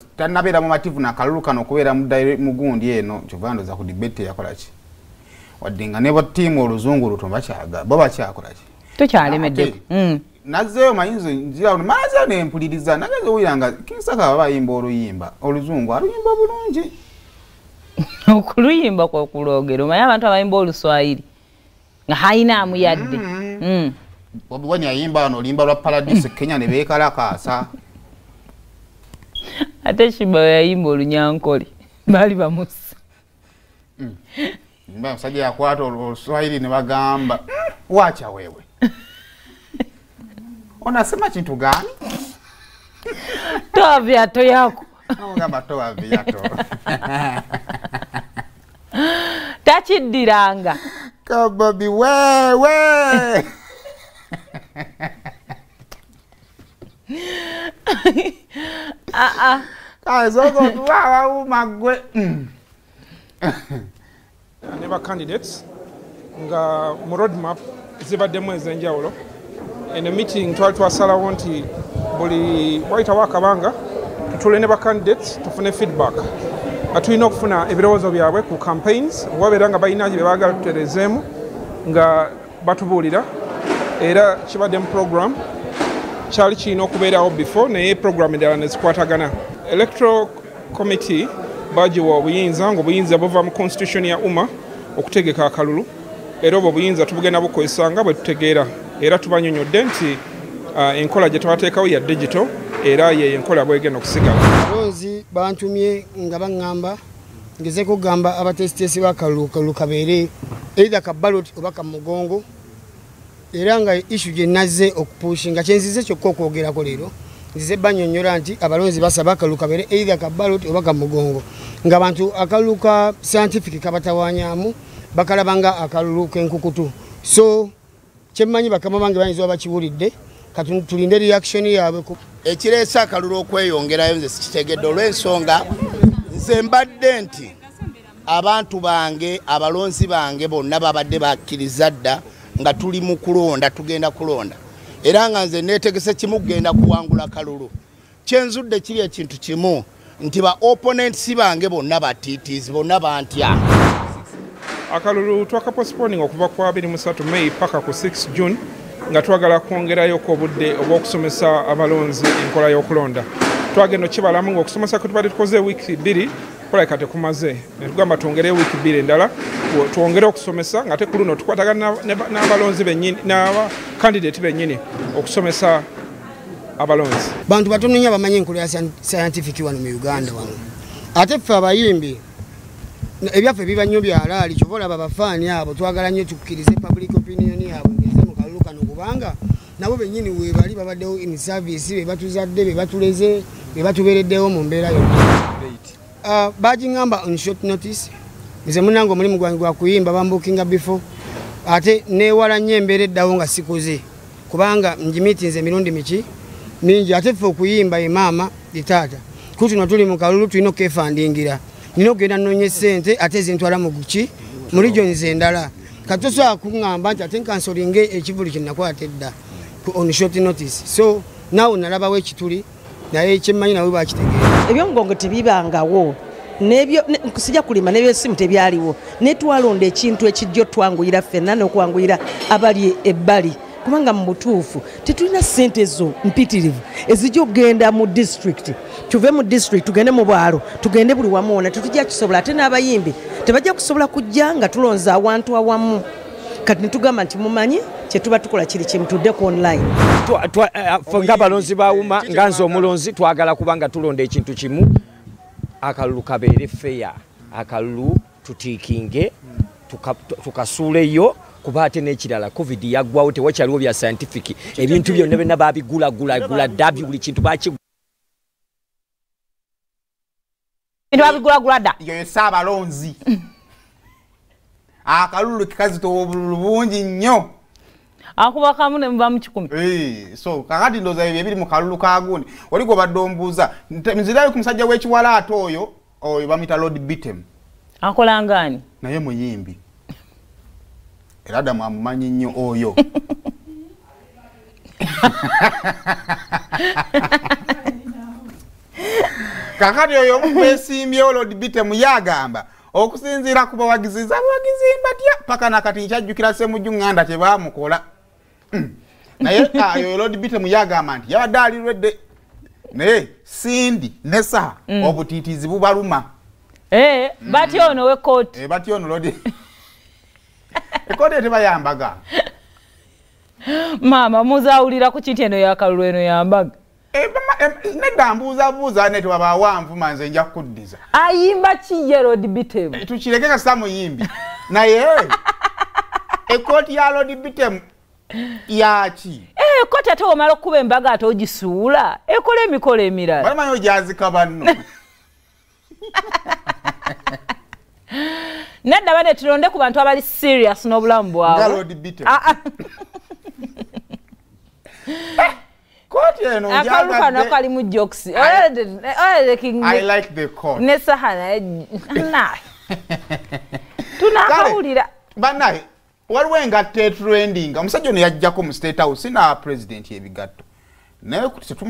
tanabera mu mativu na akalulu kano kubeera mugundi eno kyovando za ku debate yakola ki wadinga nebo timu oluzungu lutomba kyaga baba kyakola ki tukyalemedde nazeyo mayinzo njira maza ne mpuliriza nagaze uyanga kinsaka baba yimba oluyimba oluzungu aluyimba bulungi okuluyimba kwa kulogero maya abantu abayimba oluswahili nga haina amuyadde bobi wani ayimba no limba lwa paradise Kenya ne bekala kasa ate shiba yayimba olunyankole bali bamusi mba msajja yakwato oluswahili ne bagamba wacha wewe onasema kintu gani toa viato yako ngamba toa viato tachidiranga kababi wewe kazogo tuwawa umagwe never candidates nga mu roadmap zibaddemu ez'enjawulo in a meeting twali twasalawo nti buli wayitawo akabanga tutule ne ba candidates tufune feedback nga tulina okufuna ebirowoozo byabwe ku campaigns wabeera nga balina bye baagala tutereezeemu nga batubuulira era kibadde mu program kyali kirina okubeerawo before naye program endala ne zikwatagana electoral committee bagiwa obuyinza ng'obuyinza buva mu constitution ya umma okutegeka akalulu era obwo obuyinza tubugenda bukozesa nga bwe tutegeera era tubanyonyodde nti enkola gye twateekawo ya digital era ye enkola bwegenda okusigala abalonzi bantumye nga baŋŋamba ngeze kugamba abatesitesi b'akalulu kabeere either ka ballot oba ka mugongo era nga issue gye nazze okupushinga kyenzize kyokka okwogerako leero nzize banyonnyola nti abalonzi basaba akalulu kabeere either ka ballot oba ka mugongo ng'abantu akalulu ka scientific kabatawaanyaamu bakalabanga akalulu k'enkukutu so kyemmanyi bakama bange bayinza bakiwulidde katulinde reaction yaabwe ekireese akalulu okweyongerayo nze sikitegedde olw'ensonga nze mbadde nti abantu bange abalonzi bange bonna babadde bakkiriza dda nga tuli mu kulonda tugenda kulonda era nga nze neetegese kimu kugenda kuwangula kalulu kyenzudde kiri ekintu kimu nti ba opponents bange bonna batiitiizi bonna bantya akalulu twakapostponing okuva ku 23 May paka ku 6 June nga twagala kwongerayo ko obudde obw'okusomesa abalonzi enkola y'okulonda twagenda okibalamu ng'okusomesa kwe tubadde tukoze wiiki 2 kulabika tekumaze ne tugamba twongereyo wiiki 2 endala twongere okusomesa nga te ku luno tukwatagana n'abalonzi bennyini n'abakandidate bennyini okusomesa abalonzi bantu batono nnyo bamanyi enkola ya scientific wano mu Uganda wano ate ffe abayimbi ebyaffe biba nnyo byalaali kyova olaba abafaani abo twagala nnyo tukkirize public opinion yaabwe ngeze mu kalulu kano kubanga nabo bennyini weebali babaddewo in service be batuzadde be batuleze be batubeereddewo mu mbeera yonna bagiŋŋamba on short notice nze munange omulimu gwange gwa kuyimba bambukinga before ate neewala nnyo embeera eddawo nga sikoze kubanga njimiitinze emirundi miki mingi ate ffe okuyimba emaama litaata kutuno tuli mu kalulu tulina okefandingira nina okugenda nnoonya ssente ate zintwala mu guki mu regions endala kati tosobola kuŋŋamba nti ate nkansolinge ekivulu kye nakwata edda on short notice so naawe nalabawo ekituli naye kyemmanyi nawe bakitegeera ebyomugongo tebibangawo nebyo sijja kulima n'ebyesimu tebyaliwo naye twalonda ekintu ekijjo twanguyira ffenna n'okwanguyira abali ebbali kubanga mu butuufu tetulina ssente zo mpitirivu ezijja okgenda mu district tuve mu district tugende mu bwalo tugende buli wamu wona tetujja kisobola ate n'abayimbi tebajja kusobola kujja nga tulonza awantu awamu kati netugamba nti mumanyi kyetuba tukola kiri kimu tuddeko online ng'abalonzi bawuma nga nze omulonzi twagala kubanga tulonda ekintu kimu akalulu kabeere feya akalulu tutiikinge tukasuuleyo kuba ate n'ekirala covid yaggwawo tewakyaliwo bya scientific ebintu byonna byonna babigulagula dda buli kintu bakigula babigulagula dda yo Saabalonzi akalulu kikazitowa obululu bungi nnyo akuba kamu ne muba mu 10 so kakati ndoza ebyo ebiri mu kalulu kagundi oliko baddombuuza nzirayo ku musajja w'ekiwalaata oyo bamuyita Lord Bitem akola ngani naye muyimbi era Adamu amumanyi nnyo oyo kakati oyo omubesimbyewo Lord Bitemu yagamba okusinziira ku bawagizi batya paka nakati nkyajjukira Ssemujju Nganda kye baamukola naye ayo Lord Bitemu yagamba nti yabadde alirwedde naye Sindi ne Saha obutiitiizi bubaluma batya ono w'ekkooti batya ono Lord ekkooti tebayambaga maama muzaawulira ku kinti eno yakalulu eno yambaga nedda mbuuzabuuza ne tewabaawanvu manze nja kuddiza ayimba ki ye Lord Bitemu tukireke kasita muyimbi naye ekkooti ya Lord Bitemu yaki ekkooti ate womala okukuba embaga ate ogisuula ekola emikolo emirala bamanyi ojazika banno nedda bane tulonde ku bantu abali serious n'obulamu bwabwe nga Lord Bitemu Court eno akalulu kano kali mu jokes I like the court ne Saha na tunakawulira banaye waliwo engatte trending omusajja ono yajjako mu State House na president yebigatto naye